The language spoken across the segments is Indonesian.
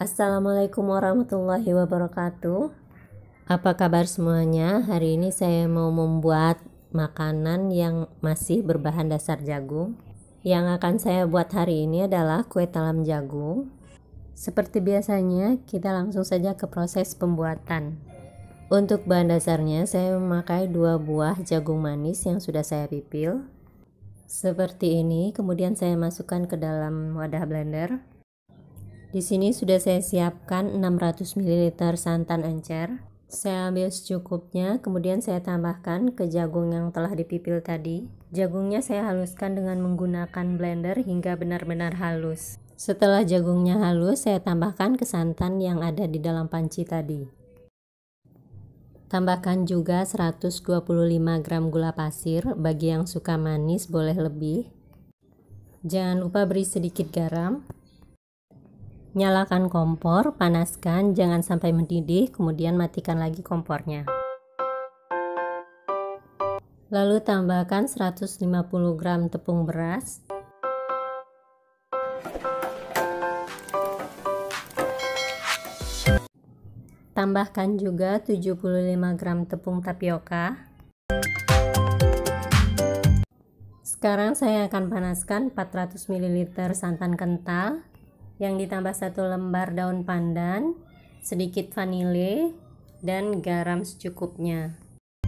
Assalamualaikum warahmatullahi wabarakatuh. Apa kabar semuanya? Hari ini saya mau membuat makanan yang masih berbahan dasar jagung. Yang akan saya buat hari ini adalah kue talam jagung. Seperti biasanya, kita langsung saja ke proses pembuatan. Untuk bahan dasarnya, saya memakai 2 buah jagung manis yang sudah saya pipil. Seperti ini, kemudian saya masukkan ke dalam wadah blender. Di sini sudah saya siapkan 600 ml santan encer. Saya ambil secukupnya, kemudian saya tambahkan ke jagung yang telah dipipil tadi. Jagungnya saya haluskan dengan menggunakan blender hingga benar-benar halus. Setelah jagungnya halus, saya tambahkan ke santan yang ada di dalam panci tadi. Tambahkan juga 125 gram gula pasir, bagi yang suka manis boleh lebih. Jangan lupa beri sedikit garam. Nyalakan kompor, panaskan, jangan sampai mendidih, kemudian matikan lagi kompornya. Lalu tambahkan 150 gram tepung beras. Tambahkan juga 75 gram tepung tapioka. Sekarang saya akan panaskan 400 ml santan kental, yang ditambah 1 lembar daun pandan, sedikit vanile, dan garam secukupnya.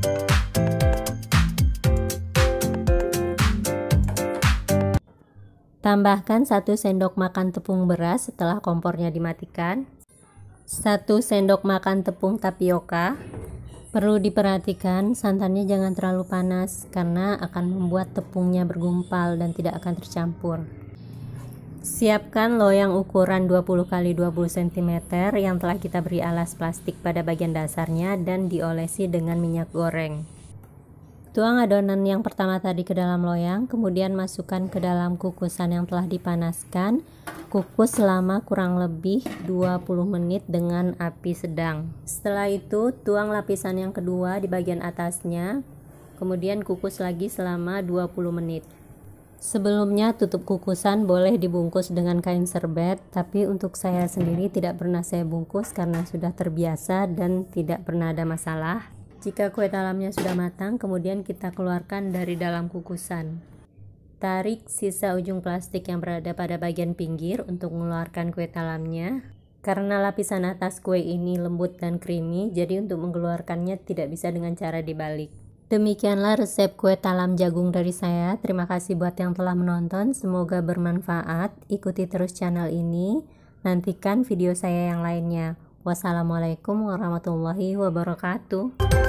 Tambahkan 1 sendok makan tepung beras setelah kompornya dimatikan. 1 sendok makan tepung tapioka. Perlu diperhatikan santannya jangan terlalu panas karena akan membuat tepungnya bergumpal dan tidak akan tercampur. Siapkan loyang ukuran 20 x 20 cm yang telah kita beri alas plastik pada bagian dasarnya dan diolesi dengan minyak goreng. Tuang adonan yang pertama tadi ke dalam loyang, kemudian masukkan ke dalam kukusan yang telah dipanaskan. Kukus selama kurang lebih 20 menit dengan api sedang. Setelah itu, tuang lapisan yang kedua di bagian atasnya, kemudian kukus lagi selama 20 menit. Sebelumnya tutup kukusan boleh dibungkus dengan kain serbet, tapi untuk saya sendiri tidak pernah saya bungkus karena sudah terbiasa dan tidak pernah ada masalah. Jika kue talamnya sudah matang, kemudian kita keluarkan dari dalam kukusan. Tarik sisa ujung plastik yang berada pada bagian pinggir untuk mengeluarkan kue talamnya. Karena lapisan atas kue ini lembut dan creamy, jadi untuk mengeluarkannya tidak bisa dengan cara dibalik. Demikianlah resep kue talam jagung dari saya. Terima kasih buat yang telah menonton. Semoga bermanfaat. Ikuti terus channel ini. Nantikan video saya yang lainnya. Wassalamualaikum warahmatullahi wabarakatuh.